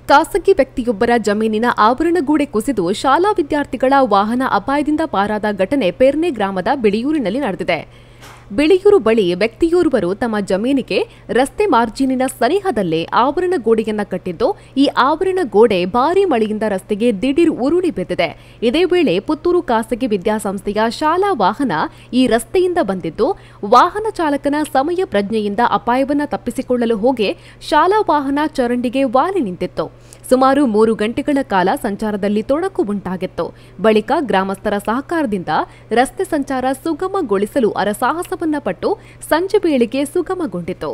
ಖಾಸಗಿ ವ್ಯಕ್ತಿಯೊಬ್ಬರ ಜಮೀನಿನ ಆವರಣಗೋಡೆ ಕುಸಿದು ಶಾಲಾ ವಿದ್ಯಾರ್ಥಿಗಳ ವಾಹನ ಅಪಾಯದಿಂದ ಪಾರಾದ ಘಟನೆ ಪೆರ್ನೆ ಗ್ರಾಮದ ಬಿಳಿಯೂರಿನಲ್ಲಿ ನಡೆದಿದೆ. ಬಿಳಿಯೂರು ಬಳಿ ವ್ಯಕ್ತಿಯೋರ್ವರು ತಮ್ಮ ಜಮೀನಿಗೆ ರಸ್ತೆ ಮಾರ್ಜಿನಿನ ಸನಿಹದಲ್ಲೇ ಆವರಣ ಗೋಡೆಯನ್ನ ಕಟ್ಟಿದ್ದು, ಈ ಆವರಣ ಗೋಡೆ ಭಾರೀ ಮಳೆಯಿಂದ ರಸ್ತೆಗೆ ದಿಢೀರ್ ಉರುಳಿ ಬಿದ್ದಿದೆ. ಇದೇ ವೇಳೆ ಪುತ್ತೂರು ಖಾಸಗಿ ವಿದ್ಯಾಸಂಸ್ಥೆಯ ಶಾಲಾ ವಾಹನ ಈ ರಸ್ತೆಯಿಂದ ಬಂದಿದ್ದು, ವಾಹನ ಚಾಲಕನ ಸಮಯ ಪ್ರಜ್ಞೆಯಿಂದ ಅಪಾಯವನ್ನ ತಪ್ಪಿಸಿಕೊಳ್ಳಲು ಹೋಗಿ ಶಾಲಾ ವಾಹನ ಚರಂಡಿಗೆ ವಾಲಿ ನಿಂತಿತ್ತು. ಸುಮಾರು 3 ಗಂಟೆಗಳ ಕಾಲ ಸಂಚಾರದಲ್ಲಿ ತೊಡಕು ಉಂಟಾಗಿತ್ತು. ಬಳಿಕ ಗ್ರಾಮಸ್ಥರ ಸಹಕಾರದಿಂದ ರಸ್ತೆ ಸಂಚಾರ ಸುಗಮಗೊಳಿಸಲು ಹರಸಾಹಸವನ್ನ ಪಟ್ಟು ಸಂಜೆ ವೇಳೆಗೆ ಸುಗಮಗೊಂಡಿತು.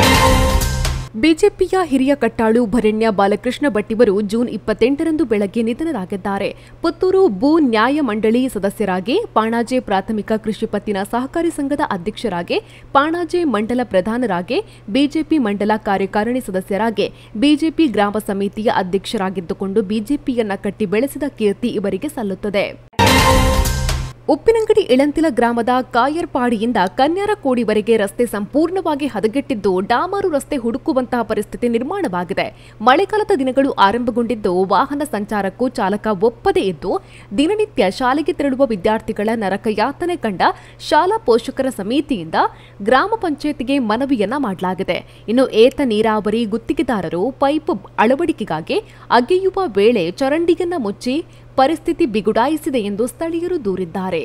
ಬಿಜೆಪಿಯ ಹಿರಿಯ ಕಟ್ಟಾಳು ಭರಣ್ಯ ಬಾಲಕೃಷ್ಣ ಭಟ್ಟಿವರು ಜೂನ್ 28ರಂದು ಬೆಳಗ್ಗೆ ನಿಧನರಾಗಿದ್ದಾರೆ. ಪುತ್ತೂರು ಭೂ ನ್ಯಾಯ ಮಂಡಳಿ ಸದಸ್ಯರಾಗಿ, ಪಾಣಾಜೆ ಪ್ರಾಥಮಿಕ ಕೃಷಿ ಪತ್ತಿನ ಸಹಕಾರಿ ಸಂಘದ ಅಧ್ಯಕ್ಷರಾಗಿ, ಪಾಣಾಜೆ ಮಂಡಲ ಪ್ರಧಾನರಾಗಿ, ಬಿಜೆಪಿ ಮಂಡಲ ಕಾರ್ಯಕಾರಿಣಿ ಸದಸ್ಯರಾಗಿ, ಬಿಜೆಪಿ ಗ್ರಾಮ ಸಮಿತಿಯ ಅಧ್ಯಕ್ಷರಾಗಿದ್ದುಕೊಂಡು ಬಿಜೆಪಿಯನ್ನ ಕಟ್ಟಿ ಬೆಳೆಸಿದ ಕೀರ್ತಿ ಇವರಿಗೆ ಸಲ್ಲುತ್ತದೆ. ಉಪ್ಪಿನಂಗಡಿ ಇಳಂತಿಲ ಗ್ರಾಮದ ಕಾಯರ್ಪಾಡಿಯಿಂದ ಕನ್ಯಾರಕೋಡಿವರೆಗೆ ರಸ್ತೆ ಸಂಪೂರ್ಣವಾಗಿ ಹದಗೆಟ್ಟಿದ್ದು, ಡಾಮರು ರಸ್ತೆ ಹುಡುಕುವಂತಹ ಪರಿಸ್ಥಿತಿ ನಿರ್ಮಾಣವಾಗಿದೆ. ಮಳೆಗಾಲದ ದಿನಗಳು ಆರಂಭಗೊಂಡಿದ್ದು, ವಾಹನ ಸಂಚಾರಕ್ಕೂ ಚಾಲಕ ಒಪ್ಪದೇ ಇದ್ದು, ದಿನನಿತ್ಯ ಶಾಲೆಗೆ ತೆರಳುವ ವಿದ್ಯಾರ್ಥಿಗಳ ನರಕಯಾತನೆ ಕಂಡ ಶಾಲಾ ಪೋಷಕರ ಸಮಿತಿಯಿಂದ ಗ್ರಾಮ ಪಂಚಾಯತ್ಗೆ ಮನವಿಯನ್ನ ಮಾಡಲಾಗಿದೆ. ಇನ್ನು ಏತ ನೀರಾವರಿ ಗುತ್ತಿಗೆದಾರರು ಪೈಪ್ ಅಳವಡಿಕೆಗಾಗಿ ಅಗೆಯುವ ವೇಳೆ ಚರಂಡಿಯನ್ನ ಮುಚ್ಚಿ ಪರಿಸ್ಥಿತಿ ಬಿಗುಡಾಯಿಸಿದೆ ಎಂದು ಸ್ಥಳೀಯರು ದೂರಿದ್ದಾರೆ.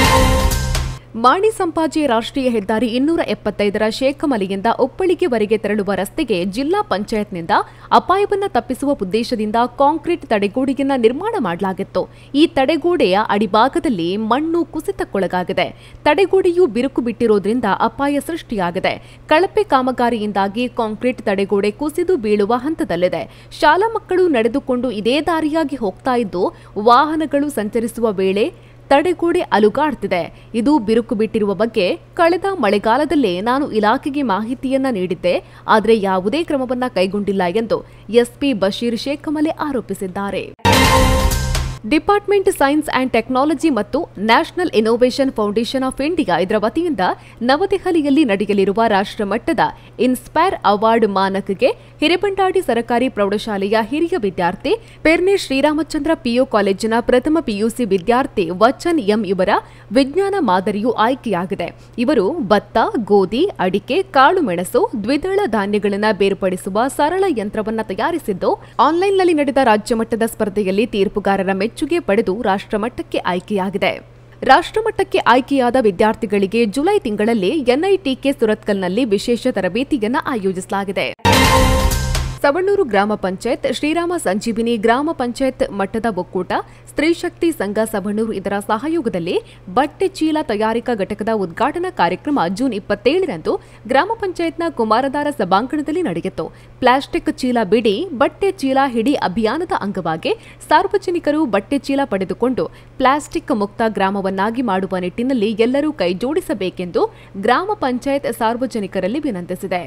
ಮಾಣಿ ಸಂಪಾಜೆ ರಾಷ್ಟ್ರೀಯ ಹೆದ್ದಾರಿ 275ರ ಶೇಖಮಲೆಯಿಂದ ಉಪ್ಪಳಿಗೆವರೆಗೆ ತೆರಳುವ ರಸ್ತೆಗೆ ಜಿಲ್ಲಾ ಪಂಚಾಯತ್ನಿಂದ ಅಪಾಯವನ್ನು ತಪ್ಪಿಸುವ ಉದ್ದೇಶದಿಂದ ಕಾಂಕ್ರೀಟ್ ತಡೆಗೋಡೆಯನ್ನ ನಿರ್ಮಾಣ ಮಾಡಲಾಗಿತ್ತು. ಈ ತಡೆಗೋಡೆಯ ಅಡಿಭಾಗದಲ್ಲಿ ಮಣ್ಣು ಕುಸಿತಕ್ಕೊಳಗಾಗಿದೆ. ತಡೆಗೋಡೆಯು ಬಿರುಕು ಬಿಟ್ಟಿರೋದ್ರಿಂದ ಅಪಾಯ ಸೃಷ್ಟಿಯಾಗಿದೆ. ಕಳಪೆ ಕಾಮಗಾರಿಯಿಂದಾಗಿ ಕಾಂಕ್ರೀಟ್ ತಡೆಗೋಡೆ ಕುಸಿದು ಬೀಳುವ ಹಂತದಲ್ಲಿದೆ. ಶಾಲಾ ಮಕ್ಕಳು ನಡೆದುಕೊಂಡು ಇದೇ ದಾರಿಯಾಗಿ ಹೋಗ್ತಾ ಇದ್ದು, ವಾಹನಗಳು ಸಂಚರಿಸುವ ವೇಳೆ ತಡೆಗೋಡೆ ಅಲುಗಾಡ್ತಿದೆ. ಇದು ಬಿರುಕು ಬಿಟ್ಟಿರುವ ಬಗ್ಗೆ ಕಳೆದ ಮಳೆಗಾಲದಲ್ಲೇ ನಾನು ಇಲಾಖೆಗೆ ಮಾಹಿತಿಯನ್ನ ನೀಡಿದ್ದೆ, ಆದರೆ ಯಾವುದೇ ಕ್ರಮವನ್ನ ಕೈಗೊಂಡಿಲ್ಲ ಎಂದು ಎಸ್ಪಿ ಬಶೀರ್ ಶೇಖಮಲೆ ಆರೋಪಿಸಿದ್ದಾರೆ. ಡಿಪಾರ್ಟ್ಮೆಂಟ್ ಸೈನ್ಸ್ ಅಂಡ್ ಟೆಕ್ನಾಲಜಿ ಮತ್ತು national innovation foundation of India ಇದರ ವತಿಯಿಂದ ನವದೆಹಲಿಯಲ್ಲಿ ನಡೆಯಲಿರುವ ರಾಷ್ಟ್ರಮಟ್ಟದ ಇನ್ಸ್ಪೈರ್ ಅವಾರ್ಡ್ ಮಾನಕ್ಗೆ ಹಿರೇಬಂಡಾಡಿ ಸರ್ಕಾರಿ ಪ್ರೌಢಶಾಲೆಯ ಹಿರಿಯ ವಿದ್ಯಾರ್ಥಿ, ಪೆರ್ನೆ ಶ್ರೀರಾಮಚಂದ್ರ ಪಿಯು ಕಾಲೇಜಿನ ಪ್ರಥಮ ಪಿಯುಸಿ ವಿದ್ಯಾರ್ಥಿ ವಚನ್ ಎಂ ಇವರ ವಿಜ್ಞಾನ ಮಾದರಿಯು ಆಯ್ಕೆಯಾಗಿದೆ. ಇವರು ಭತ್ತ, ಗೋಧಿ, ಅಡಿಕೆ, ಕಾಳುಮೆಣಸು, ದ್ವಿದಳ ಧಾನ್ಯಗಳನ್ನು ಬೇರ್ಪಡಿಸುವ ಸರಳ ಯಂತ್ರವನ್ನು ತಯಾರಿಸಿದ್ದು, ಆನ್ಲೈನ್ನಲ್ಲಿ ನಡೆದ ರಾಜ್ಯಮಟ್ಟದ ಸ್ಪರ್ಧೆಯಲ್ಲಿ ತೀರ್ಪುಗಾರರ ಮೆಚ್ಚುಗೆ ಪಡೆದು ರಾಷ್ಟ್ರಮಟ್ಟಕ್ಕೆ ಆಯ್ಕೆಯಾಗಿದೆ. ರಾಷ್ಟ್ರಮಟ್ಟಕ್ಕೆ ಆಯ್ಕೆಯಾದ ವಿದ್ಯಾರ್ಥಿಗಳಿಗೆ ಜುಲೈ ತಿಂಗಳಲ್ಲಿ ಎನ್ಐಟಿಕೆ ಸುರತ್ಕಲ್ನಲ್ಲಿ ವಿಶೇಷ ತರಬೇತಿಯನ್ನು ಆಯೋಜಿಸಲಾಗಿದೆ. ಸವಣೂರು ಗ್ರಾಮ ಪಂಚಾಯತ್, ಶ್ರೀರಾಮ ಸಂಜೀವಿನಿ ಗ್ರಾಮ ಪಂಚಾಯತ್ ಮಟ್ಟದ ಒಕ್ಕೂಟ, ಸ್ತ್ರೀ ಶಕ್ತಿ ಸಂಘ ಸವಣೂರು ಇದರ ಸಹಯೋಗದಲ್ಲಿ ಬಟ್ಟೆ ಚೀಲ ತಯಾರಿಕಾ ಘಟಕದ ಉದ್ಘಾಟನಾ ಕಾರ್ಯಕ್ರಮ ಜೂನ್ 27ರಂದು ಗ್ರಾಮ ಪಂಚಾಯತ್ನ ಕುಮಾರಧಾರ ಸಭಾಂಗಣದಲ್ಲಿ ನಡೆಯಿತು. ಪ್ಲಾಸ್ಟಿಕ್ ಚೀಲ ಬಿಡಿ, ಬಟ್ಟೆ ಚೀಲ ಹಿಡಿ ಅಭಿಯಾನದ ಅಂಗವಾಗಿ ಸಾರ್ವಜನಿಕರು ಬಟ್ಟೆ ಚೀಲ ಪಡೆದುಕೊಂಡು ಪ್ಲಾಸ್ಟಿಕ್ ಮುಕ್ತ ಗ್ರಾಮವನ್ನಾಗಿ ಮಾಡುವ ನಿಟ್ಟಿನಲ್ಲಿ ಎಲ್ಲರೂ ಕೈಜೋಡಿಸಬೇಕೆಂದು ಗ್ರಾಮ ಪಂಚಾಯತ್ ಸಾರ್ವಜನಿಕರಲ್ಲಿ ವಿನಂತಿಸಿದೆ.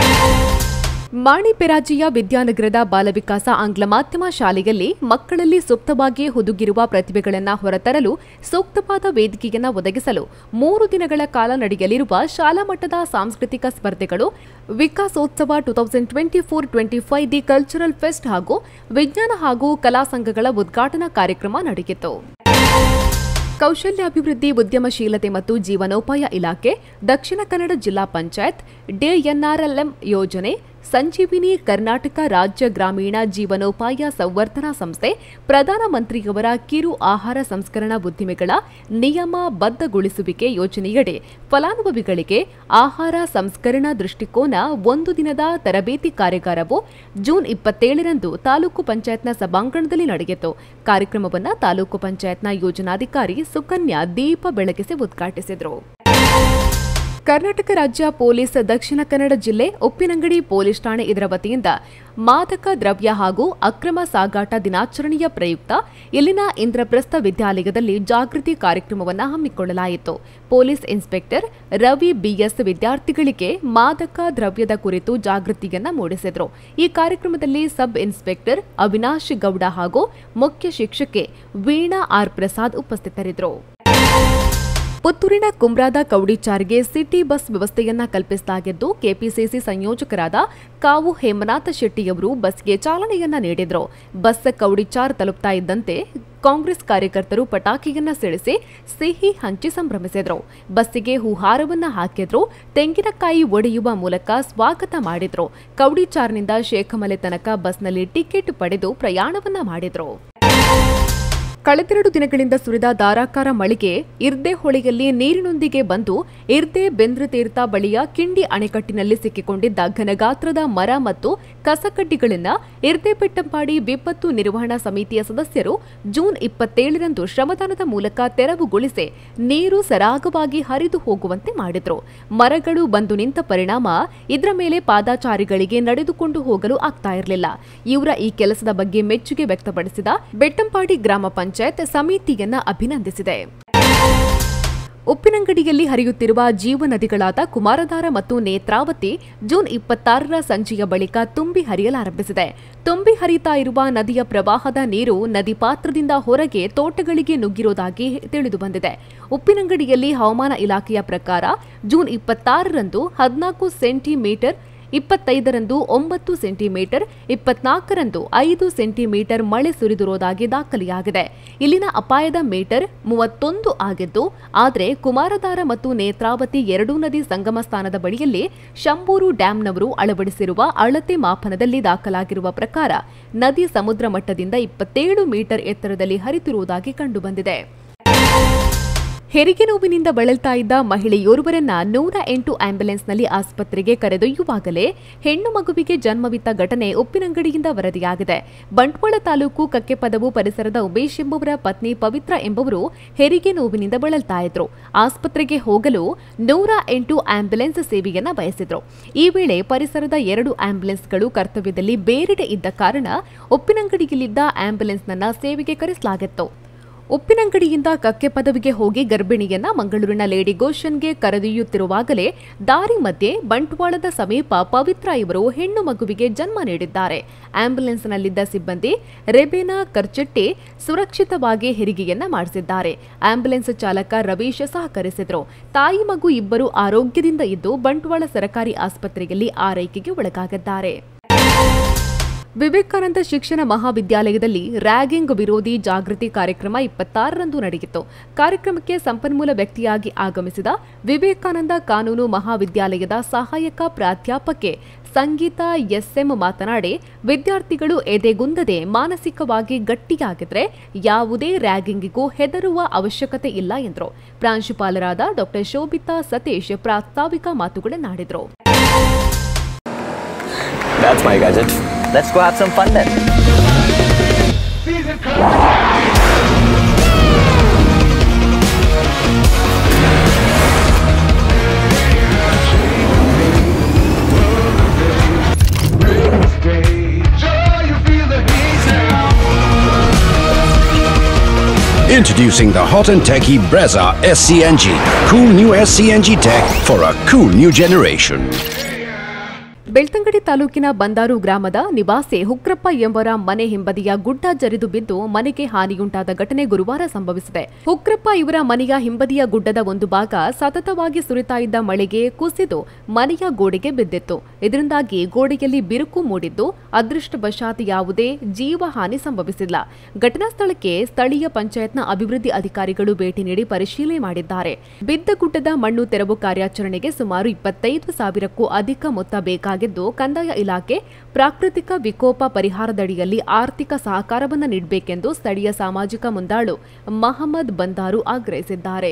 ಮಾಣಿ ಪೆರಾಜಿಯ ವಿದ್ಯಾನಗರದ ಬಾಲವಿಕಾಸ ಆಂಗ್ಲ ಮಾಧ್ಯಮ ಶಾಲೆಯಲ್ಲಿ ಮಕ್ಕಳಲ್ಲಿ ಸೂಕ್ತವಾಗಿ ಹುದುಗಿರುವ ಪ್ರತಿಭೆಗಳನ್ನು ಹೊರತರಲು ಸೂಕ್ತವಾದ ವೇದಿಕೆಯನ್ನು ಒದಗಿಸಲು 3 ದಿನಗಳ ಕಾಲ ನಡೆಯಲಿರುವ ಶಾಲಾ ಮಟ್ಟದ ಸಾಂಸ್ಕೃತಿಕ ಸ್ಪರ್ಧೆಗಳು, ವಿಕಾಸೋತ್ಸವ 2024-25 ದಿ ಕಲ್ಚರಲ್ ಫೆಸ್ಟ್ ಹಾಗೂ ವಿಜ್ಞಾನ ಹಾಗೂ ಕಲಾ ಸಂಘಗಳ ಉದ್ಘಾಟನಾ ಕಾರ್ಯಕ್ರಮ ನಡೆಯಿತು. ಕೌಶಲ್ಯಾಭಿವೃದ್ಧಿ, ಉದ್ಯಮಶೀಲತೆ ಮತ್ತು ಜೀವನೋಪಾಯ ಇಲಾಖೆ, ದಕ್ಷಿಣ ಕನ್ನಡ ಜಿಲ್ಲಾ ಪಂಚಾಯತ್, ಡಿಎನ್ಆರ್ಎಲ್ಎಂ ಯೋಜನೆ, ಸಂಜೀವಿನಿ ಕರ್ನಾಟಕ ರಾಜ್ಯ ಗ್ರಾಮೀಣ ಜೀವನೋಪಾಯ ಸಂವರ್ಧನಾ ಸಂಸ್ಥೆ, ಪ್ರಧಾನಮಂತ್ರಿಯವರ ಕಿರು ಆಹಾರ ಸಂಸ್ಕರಣಾ ಉದ್ದಿಮೆಗಳ ನಿಯಮಬದ್ಧಗೊಳಿಸುವಿಕೆ ಯೋಜನೆಯಡಿ ಫಲಾನುಭವಿಗಳಿಗೆ ಆಹಾರ ಸಂಸ್ಕರಣಾ ದೃಷ್ಟಿಕೋನ 1 ದಿನದ ತರಬೇತಿ ಕಾರ್ಯಾಗಾರವು ಜೂನ್ 27ರಂದು ತಾಲೂಕು ಪಂಚಾಯತ್ನ ಸಭಾಂಗಣದಲ್ಲಿ ನಡೆಯಿತು. ಕಾರ್ಯಕ್ರಮವನ್ನು ತಾಲೂಕು ಪಂಚಾಯತ್ನ ಯೋಜನಾಧಿಕಾರಿ ಸುಕನ್ಯಾ ದೀಪ ಬೆಳಗಿಸಿ ಉದ್ಘಾಟಿಸಿದರು. ಕರ್ನಾಟಕ ರಾಜ್ಯ ಪೊಲೀಸ್ ದಕ್ಷಿಣ ಕನ್ನಡ ಜಿಲ್ಲೆ ಉಪ್ಪಿನಂಗಡಿ ಪೊಲೀಸ್ ಠಾಣೆ ಇದರ ವತಿಯಿಂದ ಮಾದಕ ದ್ರವ್ಯ ಹಾಗೂ ಅಕ್ರಮ ಸಾಗಾಟ ದಿನಾಚರಣೆಯ ಪ್ರಯುಕ್ತ ಇಲ್ಲಿನ ಇಂದ್ರಪ್ರಸ್ಥ ವಿದ್ಯಾಲಯದಲ್ಲಿ ಜಾಗೃತಿ ಕಾರ್ಯಕ್ರಮವನ್ನು ಹಮ್ಮಿಕೊಳ್ಳಲಾಯಿತು. ಪೊಲೀಸ್ ಇನ್ಸ್ಪೆಕ್ಟರ್ ರವಿ ಬಿಎಸ್ ವಿದ್ಯಾರ್ಥಿಗಳಿಗೆ ಮಾದಕ ದ್ರವ್ಯದ ಕುರಿತು ಜಾಗೃತಿಯನ್ನು ಮೂಡಿಸಿದರು. ಈ ಕಾರ್ಯಕ್ರಮದಲ್ಲಿ ಸಬ್ ಇನ್ಸ್ಪೆಕ್ಟರ್ ಅವಿನಾಶ್ ಗೌಡ ಹಾಗೂ ಮುಖ್ಯ ಶಿಕ್ಷಕಿ ವೀಣಾ ಆರ್ ಪ್ರಸಾದ್ ಉಪಸ್ಥಿತರಿದ್ದರು. ಪುತ್ತೂರಿನ ಕುಮ್ರಾದ ಕೌಡಿಚಾರ್ಗೆ ಸಿಟಿ ಬಸ್ ವ್ಯವಸ್ಥೆಯನ್ನ ಕಲ್ಪಿಸಲಾಗಿದ್ದು, ಕೆಪಿಸಿಸಿ ಸಂಯೋಜಕರಾದ ಕಾವು ಹೇಮನಾಥ ಶೆಟ್ಟಿಯವರು ಬಸ್ಗೆ ಚಾಲನೆಯನ್ನ ನೀಡಿದ್ರು. ಬಸ್ ಕೌಡಿಚಾರ್ ತಲುಪ್ತಾ ಇದ್ದಂತೆ ಕಾಂಗ್ರೆಸ್ ಕಾರ್ಯಕರ್ತರು ಪಟಾಕಿಯನ್ನ ಸಿಡಿಸಿ ಸಿಹಿ ಹಂಚಿ ಸಂಭ್ರಮಿಸಿದ್ರು. ಬಸ್ಸಿಗೆ ಹೂಹಾರವನ್ನ ಹಾಕಿದ್ರು, ತೆಂಗಿನಕಾಯಿ ಒಡೆಯುವ ಮೂಲಕ ಸ್ವಾಗತ ಮಾಡಿದ್ರು. ಕೌಡಿಚಾರ್ನಿಂದ ಶೇಖಮಲೆ ತನಕ ಬಸ್ನಲ್ಲಿ ಟಿಕೆಟ್ ಪಡೆದು ಪ್ರಯಾಣವನ್ನ ಮಾಡಿದ್ರು. ಕಳೆದೆರಡು ದಿನಗಳಿಂದ ಸುರಿದ ಧಾರಾಕಾರ ಮಳೆಗೆ ಇರ್ದೆ ಹೊಳೆಯಲ್ಲಿ ನೀರಿನೊಂದಿಗೆ ಬಂದು ಇರ್ದೆ ಬೆಂದ್ರತೀರ್ಥ ಬಳಿಯ ಕಿಂಡಿ ಅಣೆಕಟ್ಟಿನಲ್ಲಿ ಸಿಕ್ಕಿಕೊಂಡಿದ್ದ ಘನಗಾತ್ರದ ಮರ ಮತ್ತು ಕಸಕಡ್ಡಿಗಳನ್ನು ಇರ್ದೆ ಬೆಟ್ಟಂಪಾಡಿ ವಿಪತ್ತು ನಿರ್ವಹಣಾ ಸಮಿತಿಯ ಸದಸ್ಯರು ಜೂನ್ 27ರಂದು ಶ್ರಮದಾನದ ಮೂಲಕ ತೆರವುಗೊಳಿಸಿ ನೀರು ಸರಾಗವಾಗಿ ಹರಿದು ಹೋಗುವಂತೆ ಮಾಡಿದ್ರು. ಮರಗಳು ಬಂದು ನಿಂತ ಪರಿಣಾಮ ಇದರ ಮೇಲೆ ಪಾದಾಚಾರಿಗಳಿಗೆ ನಡೆದುಕೊಂಡು ಹೋಗಲು ಆಗ್ತಾ ಇರಲಿಲ್ಲ. ಇವರ ಈ ಕೆಲಸದ ಬಗ್ಗೆ ಮೆಚ್ಚುಗೆ ವ್ಯಕ್ತಪಡಿಸಿದ ಬೆಟ್ಟಂಪಾಡಿ ಗ್ರಾಮ ಪಂಚಾಯತ್ ಸಮಿತಿಯನ್ನ ಅಭಿನಂದಿಸಿದೆ. ಉಪ್ಪಿನಂಗಡಿಯಲ್ಲಿ ಹರಿಯುತ್ತಿರುವ ಜೀವನದಿಗಳಾದ ಕುಮಾರಧಾರ ಮತ್ತು ನೇತ್ರಾವತಿ ಜೂನ್ 26ರ ಸಂಜೆಯ ಬಳಿಕ ತುಂಬಿ ಹರಿಯಲಾರಂಭಿಸಿದೆ. ತುಂಬಿ ಹರಿತಾ ಇರುವ ನದಿಯ ಪ್ರವಾಹದ ನೀರು ನದಿ ಪಾತ್ರದಿಂದ ಹೊರಗೆ ತೋಟಗಳಿಗೆ ನುಗ್ಗಿರುವುದಾಗಿ ತಿಳಿದುಬಂದಿದೆ. ಉಪ್ಪಿನಂಗಡಿಯಲ್ಲಿ ಹವಾಮಾನ ಇಲಾಖೆಯ ಪ್ರಕಾರ ಜೂನ್ 26ರಂದು 14 ಸೆಂಟಿಮೀಟರ್, 25ರಂದು 9 ಸೆಂಟಿಮೀಟರ್, 24ರಂದು 5 ಸೆಂಟಿಮೀಟರ್ ಮಳೆ ಸುರಿದಿರುವುದಾಗಿ ದಾಖಲೆಯಾಗಿದೆ. ಇಲ್ಲಿನ ಅಪಾಯದ ಮೀಟರ್ 31 ಆಗಿದ್ದು, ಆದರೆ ಕುಮಾರಧಾರ ಮತ್ತು ನೇತ್ರಾವತಿ ಎರಡೂ ನದಿ ಸಂಗಮ ಸ್ಥಾನದ ಬಳಿಯಲ್ಲಿ ಶಂಭೂರು ಡ್ಯಾಂನವರು ಅಳವಡಿಸಿರುವ ಅಳತೆ ಮಾಪನದಲ್ಲಿ ದಾಖಲಾಗಿರುವ ಪ್ರಕಾರ ನದಿ ಸಮುದ್ರ ಮಟ್ಟದಿಂದ 27 ಮೀಟರ್ ಎತ್ತರದಲ್ಲಿ ಹರಿತಿರುವುದಾಗಿ ಕಂಡುಬಂದಿದೆ. ಹೆರಿಗೆ ನೋವಿನಿಂದ ಬಳಲ್ತಾ ಇದ್ದ ಮಹಿಳೆಯೋರ್ವರನ್ನ 108 ಆಂಬ್ಯುಲೆನ್ಸ್ನಲ್ಲಿ ಆಸ್ಪತ್ರೆಗೆ ಕರೆದೊಯ್ಯುವಾಗಲೇ ಹೆಣ್ಣು ಮಗುವಿಗೆ ಜನ್ಮವಿತ್ತ ಘಟನೆ ಉಪ್ಪಿನಂಗಡಿಯಿಂದ ವರದಿಯಾಗಿದೆ. ಬಂಟ್ವಾಳ ತಾಲೂಕು ಕಕ್ಕೆಪದವು ಪರಿಸರದ ಉಮೇಶ್ ಎಂಬುವರ ಪತ್ನಿ ಪವಿತ್ರ ಎಂಬುವರು ಹೆರಿಗೆ ನೋವಿನಿಂದ ಬಳಲ್ತಾ ಇದ್ರು. ಆಸ್ಪತ್ರೆಗೆ ಹೋಗಲು 108 ಆಂಬ್ಯುಲೆನ್ಸ್ ಸೇವೆಯನ್ನ ಬಯಸಿದ್ರು. ಈ ವೇಳೆ ಪರಿಸರದ 2 ಆಂಬ್ಯುಲೆನ್ಸ್ಗಳು ಕರ್ತವ್ಯದಲ್ಲಿ ಬೇರೆಡೆ ಇದ್ದ ಕಾರಣ ಉಪ್ಪಿನಂಗಡಿಯಲ್ಲಿದ್ದ ಆಂಬ್ಯುಲೆನ್ಸ್ನನ್ನ ಸೇವೆಗೆ ಕರೆಸಲಾಗಿತ್ತು. ಉಪ್ಪಿನಂಗಡಿಯಿಂದ ಕಕ್ಕೆಪದವಿಗೆ ಹೋಗಿ ಗರ್ಭಿಣಿಯನ್ನ ಮಂಗಳೂರಿನ ಲೇಡಿ ಗೋಶನ್ಗೆ ಕರೆದೊಯ್ಯುತ್ತಿರುವಾಗಲೇ ದಾರಿ ಮಧ್ಯೆ ಬಂಟ್ವಾಳದ ಸಮೀಪ ಪವಿತ್ರ ಇವರು ಹೆಣ್ಣು ಮಗುವಿಗೆ ಜನ್ಮ ನೀಡಿದ್ದಾರೆ. ಆಂಬ್ಯುಲೆನ್ಸ್ನಲ್ಲಿದ್ದ ಸಿಬ್ಬಂದಿ ರೆಬೇನಾ ಕರ್ಚೆಟ್ಟಿ ಸುರಕ್ಷಿತವಾಗಿ ಹೆರಿಗೆಯನ್ನ ಮಾಡಿಸಿದ್ದಾರೆ. ಆಂಬ್ಯುಲೆನ್ಸ್ ಚಾಲಕ ರವೀಶ್ ಸಹಕರಿಸಿದ್ರು. ತಾಯಿ ಮಗು ಇಬ್ಬರು ಆರೋಗ್ಯದಿಂದ ಇದ್ದು ಬಂಟ್ವಾಳ ಸರ್ಕಾರಿ ಆಸ್ಪತ್ರೆಯಲ್ಲಿ ಆರೈಕೆಗೆ ಒಳಗಾಗಿದ್ದಾರೆ. ವಿವೇಕಾನಂದ ಶಿಕ್ಷಣ ಮಹಾವಿದ್ಯಾಲಯದಲ್ಲಿ ರ್ಯಾಗಿಂಗ್ ವಿರೋಧಿ ಜಾಗೃತಿ ಕಾರ್ಯಕ್ರಮ 26ರಂದು ನಡೆಯಿತು. ಕಾರ್ಯಕ್ರಮಕ್ಕೆ ಸಂಪನ್ಮೂಲ ವ್ಯಕ್ತಿಯಾಗಿ ಆಗಮಿಸಿದ ವಿವೇಕಾನಂದ ಕಾನೂನು ಮಹಾವಿದ್ಯಾಲಯದ ಸಹಾಯಕ ಪ್ರಾಧ್ಯಾಪಕೆ ಸಂಗೀತಾ ಎಸ್ಎಂ ಮಾತನಾಡಿ, ವಿದ್ಯಾರ್ಥಿಗಳು ಎದೆಗುಂದದೆ ಮಾನಸಿಕವಾಗಿ ಗಟ್ಟಿಯಾಗಿದ್ರೆ ಯಾವುದೇ ರ್ಯಾಗಿಂಗಿಗೂ ಹೆದರುವ ಅವಶ್ಯಕತೆ ಇಲ್ಲ ಎಂದರು. ಪ್ರಾಂಶುಪಾಲರಾದ ಡಾ ಶೋಭಿತಾ ಸತೀಶ್ ಪ್ರಾಸ್ತಾವಿಕ ಮಾತುಗಳನ್ನಾಡಿದರು. That's my gadget. Let's go have some fun then. Introducing the hot and techy Brezza SCNG. Cool new SCNG tech for a cool new generation. Belthangady ತಾಲೂಕಿನ ಬಂದಾರು ಗ್ರಾಮದ ನಿವಾಸಿ ಹುಕ್ರಪ್ಪ ಎಂಬರ ಮನೆ ಹಿಂಬದಿಯ ಗುಡ್ಡ ಜರಿದು ಬಿದ್ದು ಮನೆಗೆ ಹಾನಿಯುಂಟಾದ ಘಟನೆ ಗುರುವಾರ ಸಂಭವಿಸಿದೆ. ಹುಕ್ರಪ್ಪ ಇವರ ಮನೆಯ ಹಿಂಬದಿಯ ಗುಡ್ಡದ ಒಂದು ಭಾಗ ಸತತವಾಗಿ ಸುರಿತಾ ಇದ್ದ ಮಳೆಗೆ ಕುಸಿದು ಮನೆಯ ಗೋಡೆಗೆ ಬಿದ್ದಿತ್ತು. ಇದರಿಂದಾಗಿ ಗೋಡೆಯಲ್ಲಿ ಬಿರುಕು ಮೂಡಿದ್ದು, ಅದೃಷ್ಟವಶಾತ್ ಯಾವುದೇ ಜೀವಹಾನಿ ಸಂಭವಿಸಿಲ್ಲ. ಘಟನಾ ಸ್ಥಳಕ್ಕೆ ಸ್ಥಳೀಯ ಪಂಚಾಯತ್ನ ಅಭಿವೃದ್ಧಿ ಅಧಿಕಾರಿಗಳು ಭೇಟಿ ನೀಡಿ ಪರಿಶೀಲನೆ ಮಾಡಿದ್ದಾರೆ. ಬಿದ್ದ ಗುಡ್ಡದ ಮಣ್ಣು ತೆರವು ಕಾರ್ಯಾಚರಣೆಗೆ ಸುಮಾರು 25,000ಕ್ಕೂ ಅಧಿಕ ಮೊತ್ತ ಬೇಕಾಗಿದೆ. ಕಂದಾಯ ಇಲಾಖೆ ಪ್ರಾಕೃತಿಕ ವಿಕೋಪ ಪರಿಹಾರದಡಿಯಲ್ಲಿ ಆರ್ಥಿಕ ಸಹಕಾರವನ್ನು ನೀಡಬೇಕೆಂದು ಸ್ಥಳೀಯ ಸಾಮಾಜಿಕ ಮುಂದಾಳು ಮಹಮ್ಮದ್ ಬಂದಾರು ಆಗ್ರಹಿಸಿದ್ದಾರೆ.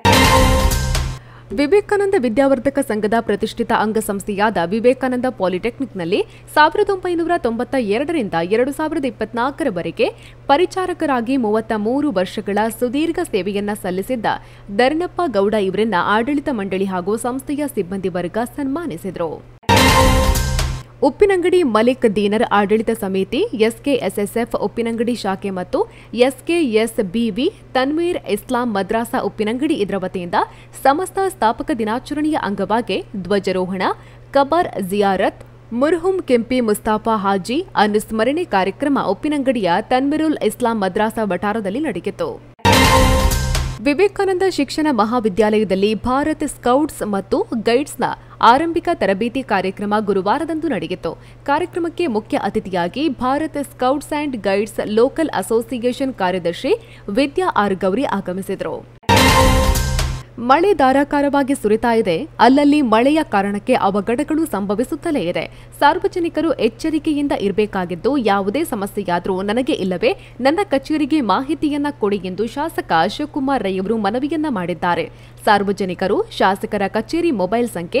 ವಿವೇಕಾನಂದ ವಿದ್ಯಾವರ್ಧಕ ಸಂಘದ ಪ್ರತಿಷ್ಠಿತ ಅಂಗಸಂಸ್ಥೆಯಾದ ವಿವೇಕಾನಂದ ಪಾಲಿಟೆಕ್ನಿಕ್ನಲ್ಲಿ 1992ರಿಂದ 2024ರವರೆಗೆ ಪರಿಚಾರಕರಾಗಿ 33 ವರ್ಷಗಳ ಸುದೀರ್ಘ ಸೇವೆಯನ್ನ ಸಲ್ಲಿಸಿದ್ದ ಧರ್ಣಪ್ಪ ಗೌಡ ಇವರನ್ನ ಆಡಳಿತ ಮಂಡಳಿ ಹಾಗೂ ಸಂಸ್ಥೆಯ ಸಿಬ್ಬಂದಿ ವರ್ಗ ಸನ್ಮಾನಿಸಿದರು. ಉಪ್ಪಿನಂಗಡಿ ಮಲಿಕ್ ದೀನರ್ ಆಡಳಿತ ಸಮಿತಿ, ಎಸ್ಕೆಎಸ್ಎಸ್ಎಫ್ ಉಪ್ಪಿನಂಗಡಿ ಶಾಖೆ ಮತ್ತು ಎಸ್ಕೆಎಸ್ಬಿವಿ ತನ್ವೀರ್ ಇಸ್ಲಾಂ ಮದ್ರಾಸಾ ಉಪ್ಪಿನಂಗಡಿ ಇದರ ವತಿಯಿಂದ ಸಮಸ್ತ ಸ್ಥಾಪಕ ದಿನಾಚರಣೆಯ ಅಂಗವಾಗಿ ಧ್ವಜಾರೋಹಣ, ಕಬರ್ ಜಿಯಾರತ್, ಮುರ್ಹುಂ ಕೆಂಪಿ ಮುಸ್ತಾಫಾ ಹಾಜಿ ಅನುಸ್ಮರಣೆ ಕಾರ್ಯಕ್ರಮ ಉಪ್ಪಿನಂಗಡಿಯ ತನ್ವೀರುಲ್ ಇಸ್ಲಾಂ ಮದ್ರಾಸಾ ವಠಾರದಲ್ಲಿ ನಡೆಯಿತು. ವಿವೇಕಾನಂದ ಶಿಕ್ಷಣ ಮಹಾವಿದ್ಯಾಲಯದಲ್ಲಿ ಭಾರತ್ ಸ್ಕೌಟ್ಸ್ ಮತ್ತು ಗೈಡ್ಸ್ನ ಆರಂಭಿಕ ತರಬೇತಿ ಕಾರ್ಯಕ್ರಮ ಗುರುವಾರದಂದು ನಡೆಯಿತು. ಕಾರ್ಯಕ್ರಮಕ್ಕೆ ಮುಖ್ಯ ಅತಿಥಿಯಾಗಿ Bharat scouts and guides local association ಕಾರ್ಯದರ್ಶಿ ವಿದ್ಯಾ ಆರ್ ಗೌರಿ ಆಗಮಿಸಿದರು. ಮಳೆ ಧಾರಾಕಾರವಾಗಿ ಸುರಿತಾ ಇದೆ. ಅಲ್ಲಲ್ಲಿ ಮಳೆಯ ಕಾರಣಕ್ಕೆ ಅವಘಡಗಳು ಸಂಭವಿಸುತ್ತಲೇ ಇದೆ. ಸಾರ್ವಜನಿಕರು ಎಚ್ಚರಿಕೆಯಿಂದ ಇರಬೇಕಾಗಿದ್ದು, ಯಾವುದೇ ಸಮಸ್ಯೆಯಾದರೂ ನನಗೆ ಇಲ್ಲವೇ ನನ್ನ ಕಚೇರಿಗೆ ಮಾಹಿತಿಯನ್ನ ಕೊಡಿ ಎಂದು ಶಾಸಕ ಅಶೋಕ್ ಕುಮಾರ್ ರೈ ಅವರು ಮನವಿಯನ್ನ ಮಾಡಿದ್ದಾರೆ. ಸಾರ್ವಜನಿಕರು ಶಾಸಕರ ಕಚೇರಿ ಮೊಬೈಲ್ ಸಂಖ್ಯೆ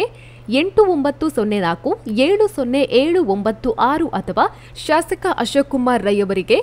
8904707996 ಅಥವಾ ಶಾಸಕ ಅಶೋಕ್ ಕುಮಾರ್ ರೈ ಅವರಿಗೆ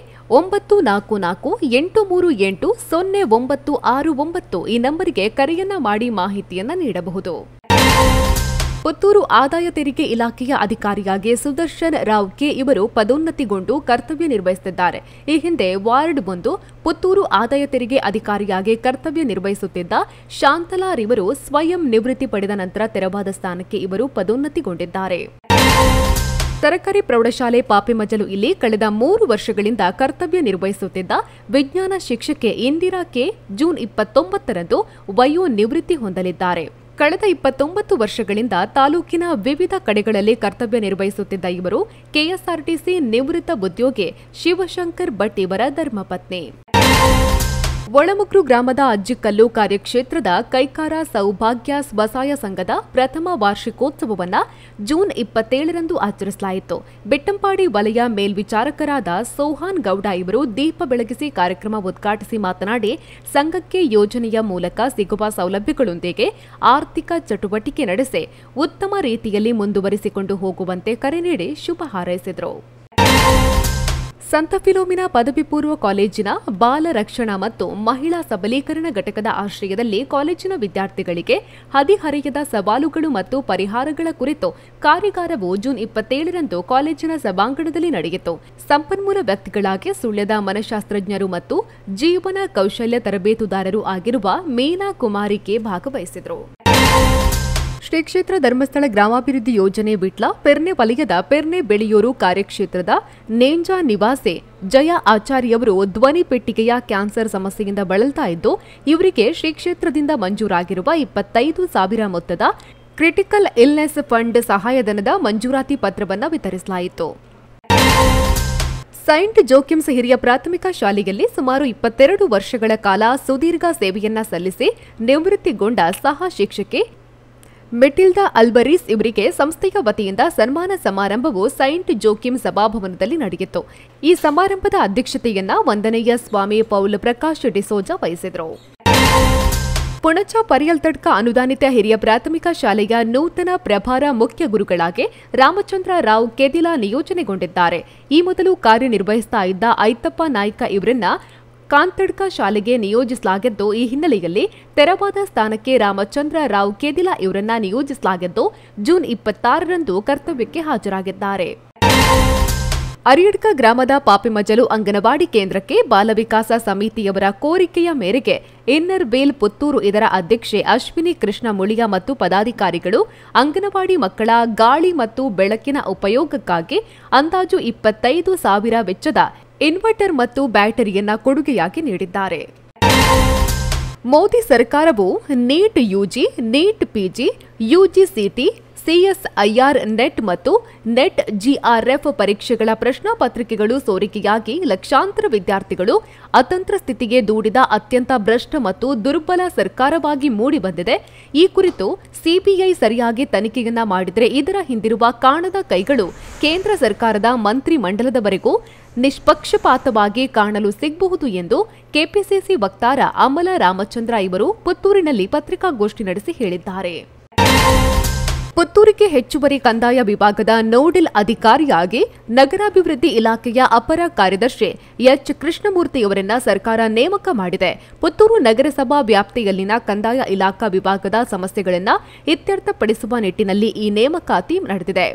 9448380969 ಈ ನಂಬರಿಗೆ ಕರೆಯನ್ನ ಮಾಡಿ ಮಾಹಿತಿಯನ್ನ ನೀಡಬಹುದು. ಪುತ್ತೂರು ಆದಾಯ ತೆರಿಗೆ ಇಲಾಖೆಯ ಅಧಿಕಾರಿಯಾಗಿ ಸುದರ್ಶನ್ ರಾವ್ ಕೆ ಇವರು ಪದೋನ್ನತಿಗೊಂಡು ಕರ್ತವ್ಯ ನಿರ್ವಹಿಸುತ್ತಿದ್ದಾರೆ. ಈ ಹಿಂದೆ ವಾರ್ಡ್ 1 ಪುತ್ತೂರು ಆದಾಯ ತೆರಿಗೆ ಅಧಿಕಾರಿಯಾಗಿ ಕರ್ತವ್ಯ ನಿರ್ವಹಿಸುತ್ತಿದ್ದ ಶಾಂತಲಾರ್ ಇವರು ಸ್ವಯಂ ನಿವೃತ್ತಿ ಪಡೆದ ನಂತರ ತೆರವಾದ ಸ್ಥಾನಕ್ಕೆ ಇವರು ಪದೋನ್ನತಿಗೊಂಡಿದ್ದಾರೆ. ಸರ್ಕಾರಿ ಪ್ರೌಢಶಾಲೆ ಪಾಪೆಮಜಲು ಇಲ್ಲಿ ಕಳೆದ 3 ವರ್ಷಗಳಿಂದ ಕರ್ತವ್ಯ ನಿರ್ವಹಿಸುತ್ತಿದ್ದ ವಿಜ್ಞಾನ ಶಿಕ್ಷಕಿ ಇಂದಿರಾ ಕೆ ಜೂನ್ 29ರಂದು ವಯೋ ನಿವೃತ್ತಿ ಹೊಂದಲಿದ್ದಾರೆ. ಕಳೆದ 29 ವರ್ಷಗಳಿಂದ ತಾಲೂಕಿನ ವಿವಿಧ ಕಡೆಗಳಲ್ಲಿ ಕರ್ತವ್ಯ ನಿರ್ವಹಿಸುತ್ತಿದ್ದ ಇವರು ಕೆಎಸ್ಆರ್ಟಿಸಿ ನಿವೃತ್ತ ಉದ್ಯೋಗಿ ಶಿವಶಂಕರ್ ಭಟ್ ಇವರ ಧರ್ಮಪತ್ನಿ. ಒಳಮುಗ್ರು ಗ್ರಾಮದ ಅಜ್ಜಿಕಲ್ಲು ಕಾರ್ಯಕ್ಷೇತ್ರದ ಕೈಕಾರ ಸೌಭಾಗ್ಯ ಸ್ವಸಹಾಯ ಸಂಘದ ಪ್ರಥಮ ವಾರ್ಷಿಕೋತ್ಸವವನ್ನು ಜೂನ್ 27ರಂದು ಆಚರಿಸಲಾಯಿತು. ಬೆಟ್ಟಂಪಾಡಿ ವಲಯ ಮೇಲ್ವಿಚಾರಕರಾದ ಸೋಹಾನ್ ಗೌಡ ಇವರು ದೀಪ ಬೆಳಗಿಸಿ ಕಾರ್ಯಕ್ರಮ ಉದ್ಘಾಟಿಸಿ ಮಾತನಾಡಿ, ಸಂಘಕ್ಕೆ ಯೋಜನೆಯ ಮೂಲಕ ಸಿಗುವ ಸೌಲಭ್ಯಗಳೊಂದಿಗೆ ಆರ್ಥಿಕ ಚಟುವಟಿಕೆ ನಡೆಸಿ ಉತ್ತಮ ರೀತಿಯಲ್ಲಿ ಮುಂದುವರಿಸಿಕೊಂಡು ಹೋಗುವಂತೆ ಕರೆ ನೀಡಿ ಶುಭ ಹಾರೈಸಿದರು. ಸಂತ ಫಿಲೋಮಿನಾ ಪದವಿ ಪೂರ್ವ ಕಾಲೇಜಿನ ಬಾಲ ರಕ್ಷಣಾ ಮತ್ತು ಮಹಿಳಾ ಸಬಲೀಕರಣ ಘಟಕದ ಆಶ್ರಯದಲ್ಲಿ ಕಾಲೇಜಿನ ವಿದ್ಯಾರ್ಥಿಗಳಿಗೆ ಹದಿಹರೆಯದ ಸವಾಲುಗಳು ಮತ್ತು ಪರಿಹಾರಗಳ ಕುರಿತು ಕಾರ್ಯಾಗಾರವು ಜೂನ್ 27ರಂದು ಕಾಲೇಜಿನ ಸಭಾಂಗಣದಲ್ಲಿ ನಡೆಯಿತು. ಸಂಪನ್ಮೂಲ ವ್ಯಕ್ತಿಗಳಾಗಿ ಸುಳ್ಯದ ಮನಃಶಾಸ್ತ್ರಜ್ಞರು ಮತ್ತು ಜೀವನ ಕೌಶಲ್ಯ ತರಬೇತುದಾರರು ಆಗಿರುವ ಮೀನಾ ಕುಮಾರಿ ಕೆ ಭಾಗವಹಿಸಿದರು. ಶ್ರೀ ಕ್ಷೇತ್ರ ಧರ್ಮಸ್ಥಳ ಗ್ರಾಮಾಭಿವೃದ್ಧಿ ಯೋಜನೆ ವಿಟ್ಲ ಪೆರ್ನೆ ವಲಯದ ಪೆರ್ನೆ ಬೆಳೆಯೂರು ಕಾರ್ಯಕ್ಷೇತ್ರದ ನೇಂಜಾ ನಿವಾಸಿ ಜಯ ಆಚಾರ್ಯವರು ಧ್ವನಿ ಪೆಟ್ಟಿಗೆಯ ಕ್ಯಾನ್ಸರ್ ಸಮಸ್ಯೆಯಿಂದ ಬಳಲ್ತಾ ಇದ್ದು, ಇವರಿಗೆ ಶ್ರೀ ಕ್ಷೇತ್ರದಿಂದ ಮಂಜೂರಾಗಿರುವ 25,000 ಮೊತ್ತದ ಕ್ರಿಟಿಕಲ್ ಇಲ್ನೆಸ್ ಫಂಡ್ ಸಹಾಯಧನದ ಮಂಜೂರಾತಿ ಪತ್ರವನ್ನು ವಿತರಿಸಲಾಯಿತು. ಸೈಂಟ್ ಜೋಕಿಮ್ಸ್ ಹಿರಿಯ ಪ್ರಾಥಮಿಕ ಶಾಲೆಯಲ್ಲಿ ಸುಮಾರು 22 ವರ್ಷಗಳ ಕಾಲ ಸುದೀರ್ಘ ಸೇವೆಯನ್ನ ಸಲ್ಲಿಸಿ ನಿವೃತ್ತಿಗೊಂಡ ಸಹ ಶಿಕ್ಷಕಿ ಮೆಟಿಲ್ಡಾ ಅಲ್ಬರೀಸ್ ಇವರಿಗೆ ಸಂಸ್ಥೆಯ ವತಿಯಿಂದ ಸನ್ಮಾನ ಸಮಾರಂಭವು ಸೈಂಟ್ ಜೋಕಿಮ್ ಸಭಾಭವನದಲ್ಲಿ ನಡೆಯಿತು. ಈ ಸಮಾರಂಭದ ಅಧ್ಯಕ್ಷತೆಯನ್ನ ವಂದನೆಯ ಸ್ವಾಮಿ ಪೌಲ್ ಪ್ರಕಾಶ್ ಡಿಸೋಜಾ ವಹಿಸಿದರು. ಪುಣಚ ಪರಿಯಲ್ತಡ್ಕ ಅನುದಾನಿತ ಹಿರಿಯ ಪ್ರಾಥಮಿಕ ಶಾಲೆಯ ನೂತನ ಪ್ರಭಾರ ಮುಖ್ಯ ಗುರುಗಳಾಗಿ ರಾಮಚಂದ್ರ ರಾವ್ ಕೆದಿಲಾ ನಿಯೋಜನೆಗೊಂಡಿದ್ದಾರೆ. ಈ ಮೊದಲು ಕಾರ್ಯನಿರ್ವಹಿಸ್ತಾ ಇದ್ದ ಐತಪ್ಪ ನಾಯ್ಕ ಇವರನ್ನ ಕಾಂತಡ್ಕ ಶಾಲೆಗೆ ನಿಯೋಜಿಸಲಾಗಿದ್ದು, ಈ ಹಿನ್ನೆಲೆಯಲ್ಲಿ ತೆರವಾದ ಸ್ಥಾನಕ್ಕೆ ರಾಮಚಂದ್ರ ರಾವ್ ಕೆದಿಲಾ ಇವರನ್ನ ನಿಯೋಜಿಸಲಾಗಿದ್ದು, ಜೂನ್ 26ರಂದು ಕರ್ತವ್ಯಕ್ಕೆ ಹಾಜರಾಗಿದ್ದಾರೆ. ಅರಿಯಡ್ಕ ಗ್ರಾಮದ ಪಾಪೆಮಜಲು ಅಂಗನವಾಡಿ ಕೇಂದ್ರಕ್ಕೆ ಬಾಲವಿಕಾಸ ಸಮಿತಿಯವರ ಕೋರಿಕೆಯ ಮೇರೆಗೆ ಇನ್ನರ್ ಬೇಲ್ ಪುತ್ತೂರು ಇದರ ಅಧ್ಯಕ್ಷೆ ಅಶ್ವಿನಿ ಕೃಷ್ಣ ಮುಳಿಯ ಮತ್ತು ಪದಾಧಿಕಾರಿಗಳು ಅಂಗನವಾಡಿ ಮಕ್ಕಳ ಗಾಳಿ ಮತ್ತು ಬೆಳಕಿನ ಉಪಯೋಗಕ್ಕಾಗಿ ಅಂದಾಜು 25,000 ವೆಚ್ಚದ ಇನ್ವರ್ಟರ್ ಮತ್ತು ಬ್ಯಾಟರಿಯನ್ನ ಕೊಡುಗೆಯಾಗಿ ನೀಡಿದ್ದಾರೆ. ಮೋದಿ ಸರ್ಕಾರವು ನೀಟ್ ಯುಜಿ, ನೀಟ್ ಪಿಜಿ, ಯುಜಿಸಿಟಿ, ಸಿಎಸ್ಐಆರ್ ನೆಟ್ ಮತ್ತು ನೆಟ್ ಜಿಆರ್ಎಫ್ ಪರೀಕ್ಷೆಗಳ ಪ್ರಶ್ನಾ ಪತ್ರಿಕೆಗಳು ಸೋರಿಕೆಯಾಗಿ ಲಕ್ಷಾಂತರ ವಿದ್ಯಾರ್ಥಿಗಳು ಅತಂತ್ರ ಸ್ಥಿತಿಗೆ ದೂಡಿದ ಅತ್ಯಂತ ಭ್ರಷ್ಟ ಮತ್ತು ದುರ್ಬಲ ಸರ್ಕಾರವಾಗಿ ಮೂಡಿಬಂದಿದೆ. ಈ ಕುರಿತು ಸಿಬಿಐ ಸರಿಯಾಗಿ ತನಿಖೆಯನ್ನ ಮಾಡಿದರೆ ಇದರ ಹಿಂದಿರುವ ಕಾಣದ ಕೈಗಳು ಕೇಂದ್ರ ಸರ್ಕಾರದ ಮಂತ್ರಿ ಮಂಡಲದವರೆಗೂ ನಿಷ್ಪಕ್ಷಪಾತವಾಗಿ ಕಾಣಲು ಸಿಗಬಹುದು ಎಂದು ಕೆಪಿಸಿಸಿ ವಕ್ತಾರ ಅಮಲ ರಾಮಚಂದ್ರ ಇವರು ಪುತ್ತೂರಿನಲ್ಲಿ ಪತ್ರಿಕಾಗೋಷ್ಠಿ ನಡೆಸಿ ಹೇಳಿದ್ದಾರೆ. ಪುತ್ತೂರಿಗೆ ಹೆಚ್ಚುವರಿ ಕಂದಾಯ ವಿಭಾಗದ ನೋಡಲ್ ಅಧಿಕಾರಿಯಾಗಿ ನಗರಾಭಿವೃದ್ಧಿ ಇಲಾಖೆಯ ಅಪರ ಕಾರ್ಯದರ್ಶಿ ಎಚ್ ಕೃಷ್ಣಮೂರ್ತಿಯವರನ್ನ ಸರ್ಕಾರ ನೇಮಕ ಮಾಡಿದೆ. ಪುತ್ತೂರು ನಗರಸಭಾ ವ್ಯಾಪ್ತಿಯಲ್ಲಿನ ಕಂದಾಯ ಇಲಾಖಾ ವಿಭಾಗದ ಸಮಸ್ಯೆಗಳನ್ನು ಇತ್ಯರ್ಥಪಡಿಸುವ ನಿಟ್ಟಿನಲ್ಲಿ ಈ ನೇಮಕಾತಿ ನಡೆದಿದೆ.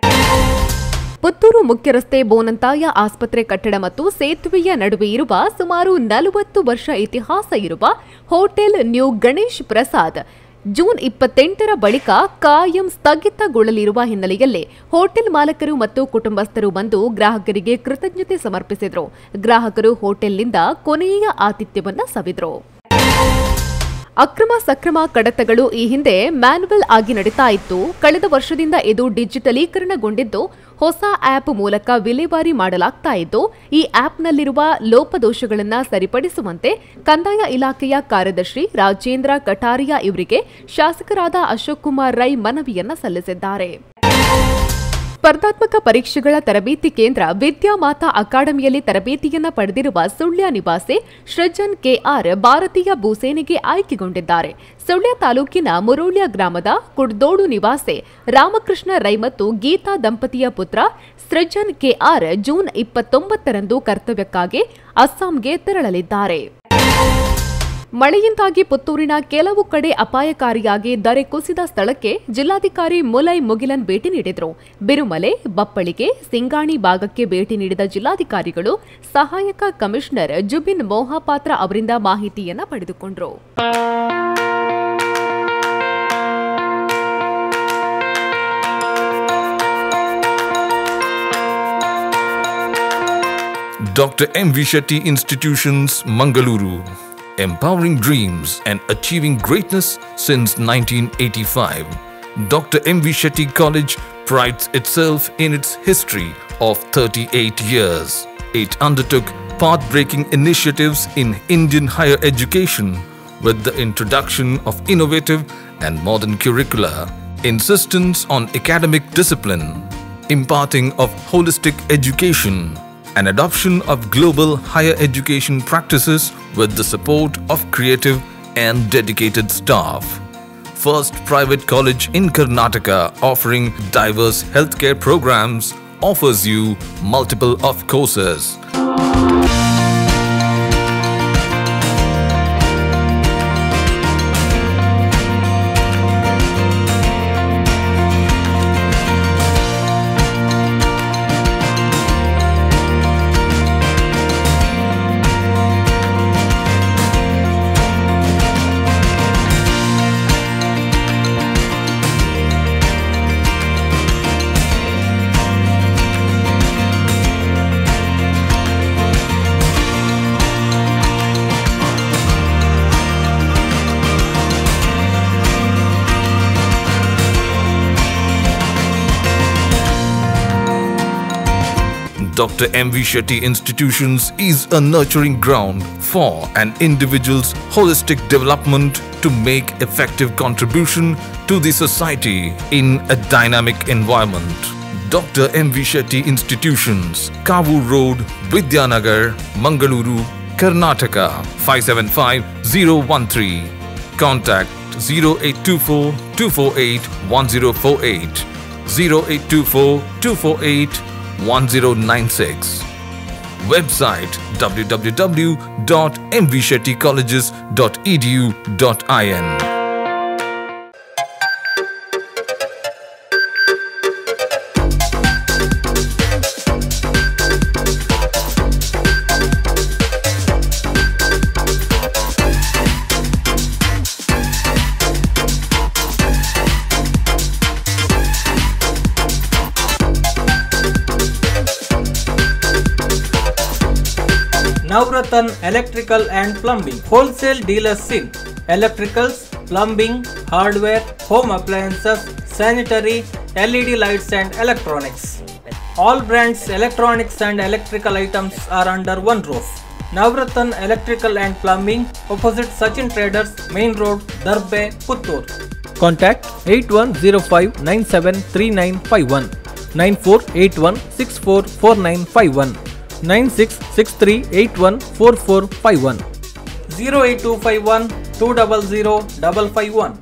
ಪುತ್ತೂರು ಮುಖ್ಯ ರಸ್ತೆ ಬೋನಂತಾಯ ಆಸ್ಪತ್ರೆ ಕಟ್ಟಡ ಮತ್ತು ಸೇತುವೆಯ ನಡುವೆ ಇರುವ ಸುಮಾರು 40 ವರ್ಷ ಇತಿಹಾಸ ಇರುವ hotel new Ganesh Prasad June 28ರ ಬಳಿಕ ಕಾಯಂ ಸ್ಥಗಿತಗೊಳ್ಳಲಿರುವ ಹಿನ್ನೆಲೆಯಲ್ಲಿ ಹೋಟೆಲ್ ಮಾಲಕರು ಮತ್ತು ಕುಟುಂಬಸ್ಥರು ಬಂದು ಗ್ರಾಹಕರಿಗೆ ಕೃತಜ್ಞತೆ ಸಮರ್ಪಿಸಿದರು. ಗ್ರಾಹಕರು ಹೋಟೆಲ್ನಿಂದ ಕೊನೆಯ ಆತಿಥ್ಯವನ್ನ ಸವಿದರು. ಅಕ್ರಮ ಸಕ್ರಮ ಕಡತಗಳು ಈ ಹಿಂದೆ ಮ್ಯಾನ್ಯುವಲ್ ಆಗಿ ನಡೀತಾ ಇತ್ತು. ಕಳೆದ ವರ್ಷದಿಂದ ಇದು ಡಿಜಿಟಲೀಕರಣಗೊಂಡಿದ್ದು ಹೊಸ ಆಪ್ ಮೂಲಕ ವಿಲೇವಾರಿ ಮಾಡಲಾಗ್ತಾ ಇದ್ದು, ಈ ಆಪ್ನಲ್ಲಿರುವ ಲೋಪದೋಷಗಳನ್ನು ಸರಿಪಡಿಸುವಂತೆ ಕಂದಾಯ ಇಲಾಖೆಯ ಕಾರ್ಯದರ್ಶಿ ರಾಜೇಂದ್ರ ಕಟಾರಿಯಾ ಇವರಿಗೆ ಶಾಸಕರಾದ ಅಶೋಕ್ ಕುಮಾರ್ ರೈ ಮನವಿಯನ್ನ ಸಲ್ಲಿಸಿದ್ದಾರೆ. ಸ್ಪರ್ಧಾತ್ಮಕ ಪರೀಕ್ಷೆಗಳ ತರಬೇತಿ ಕೇಂದ್ರ ವಿದ್ಯಾಮಾತಾ ಅಕಾಡೆಮಿಯಲ್ಲಿ ತರಬೇತಿಯನ್ನ ಪಡೆದಿರುವ ಸುಳ್ಯ ನಿವಾಸಿ ಸೃಜನ್ ಕೆಆರ್ ಭಾರತೀಯ ಭೂಸೇನೆಗೆ ಆಯ್ಕೆಗೊಂಡಿದ್ದಾರೆ. ಸುಳ್ಯ ತಾಲೂಕಿನ ಮುರೋಳ್ಯ ಗ್ರಾಮದ ಕುಡ್ದೋಡು ನಿವಾಸಿ ರಾಮಕೃಷ್ಣ ರೈ ಮತ್ತು ಗೀತಾ ದಂಪತಿಯ ಪುತ್ರ ಸೃಜನ್ ಕೆಆರ್ ಜೂನ್ 29ರಂದು ಕರ್ತವ್ಯಕ್ಕಾಗಿ ಅಸ್ಸಾಂಗೆ ತೆರಳಲಿದ್ದಾರೆ. ಮಳೆಯಿಂದಾಗಿ ಪುತ್ತೂರಿನ ಕೆಲವು ಕಡೆ ಅಪಾಯಕಾರಿಯಾಗಿ ದರೆ ಕುಸಿದ ಸ್ಥಳಕ್ಕೆ ಜಿಲ್ಲಾಧಿಕಾರಿ ಮುಲೈ ಮುಗಿಲನ್ ಭೇಟಿ ನೀಡಿದರು. ಬಿರುಮಲೆ, ಬಪ್ಪಳಿಗೆ, ಸಿಂಗಾಣಿ ಭಾಗಕ್ಕೆ ಭೇಟಿ ನೀಡಿದ ಜಿಲ್ಲಾಧಿಕಾರಿಗಳು ಸಹಾಯಕ ಕಮಿಷನರ್ ಜುಬಿನ್ ಮೋಹಾಪಾತ್ರ ಅವರಿಂದ ಮಾಹಿತಿಯನ್ನ ಪಡೆದುಕೊಂಡರು. Dr. M.V. Shetty Institutions, Mangaluru. Empowering dreams and achieving greatness since 1985. Dr. M.V. Shetty College prides itself in its history of 38 years. It undertook path-breaking initiatives in Indian higher education with the introduction of innovative and modern curricula, insistence on academic discipline, imparting of holistic education, and adoption of global higher education practices with the support of creative and dedicated staff. First private college in Karnataka offering diverse healthcare programs offers you multiple of courses. Dr. M.V. Shetty Institutions is a nurturing ground for an individual's holistic development to make effective contribution to the society in a dynamic environment. Dr. M.V. Shetty Institutions, Kavu Road, Vidyanagar, Mangaluru, Karnataka, 575013. Contact 0824 248 1048, 0824 248 1096. Website www.mvshettycolleges.edu.in. Navratan Electrical and Plumbing, wholesale dealers in electricals, plumbing, hardware, home appliances, sanitary, LED lights and electronics. All brands electronics and electrical items are under one roof. Navratan Electrical and Plumbing, opposite Sachin Traders, Main Road, Darbe, Puttur. Contact 8105973951, 9481644951. 9663814451, 08251 200 551.